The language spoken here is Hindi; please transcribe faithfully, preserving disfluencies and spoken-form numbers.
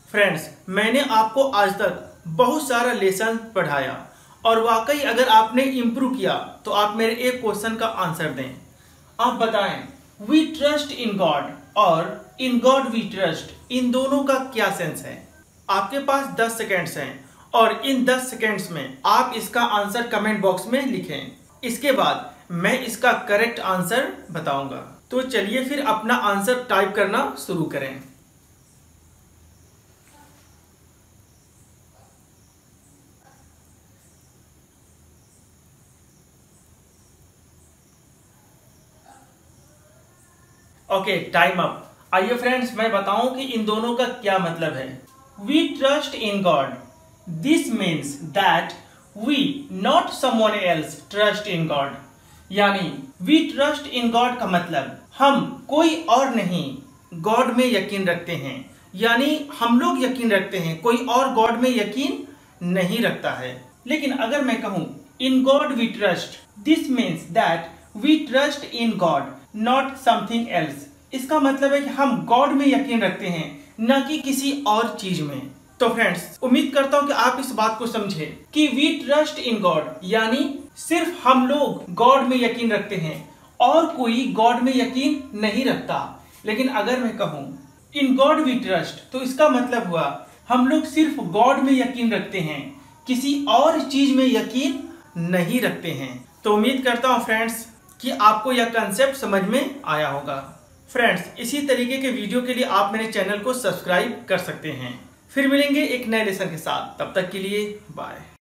फ्रेंड्स, मैंने आपको आज तक बहुत सारा लेसन पढ़ाया और वाकई अगर आपने इम्प्रूव किया तो आप मेरे एक क्वेश्चन का आंसर दें। आप बताएं, वी ट्रस्ट इन गॉड और इन गॉड वी ट्रस्ट, इन दोनों का क्या सेंस है? आपके पास दस सेकेंड्स हैं और इन दस सेकेंड्स में आप इसका आंसर कमेंट बॉक्स में लिखें। इसके बाद मैं इसका करेक्ट आंसर बताऊंगा। तो चलिए फिर अपना आंसर टाइप करना शुरू करें। Okay, time up. आइए फ्रेंड्स, मैं बताऊं कि इन दोनों का क्या मतलब है। We trust in God, this means that we not someone else trust in God. यानी वी ट्रस्ट इन गॉड का मतलब हम कोई और नहीं गॉड में यकीन रखते हैं। यानी हम लोग यकीन रखते हैं, कोई और गॉड में यकीन नहीं रखता है। लेकिन अगर मैं कहूं in God we trust, this means that we trust in God not something else. इसका मतलब है कि हम गॉड में यकीन रखते हैं, न कि किसी और चीज में। तो फ्रेंड्स, उम्मीद करता हूं कि आप इस बात को समझे कि वी ट्रस्ट इन गॉड यानी सिर्फ हम लोग गॉड में यकीन रखते हैं और कोई गॉड में यकीन नहीं रखता। लेकिन अगर मैं कहूं इन गॉड वी ट्रस्ट, तो इसका मतलब हुआ हम लोग सिर्फ गॉड में यकीन रखते हैं, किसी और चीज में यकीन नहीं रखते हैं। तो उम्मीद करता हूं फ्रेंड्स कि आपको यह कंसेप्ट समझ में आया होगा। फ्रेंड्स, इसी तरीके के वीडियो के लिए आप मेरे चैनल को सब्सक्राइब कर सकते हैं। फिर मिलेंगे एक नए लेसन के साथ, तब तक के लिए बाय।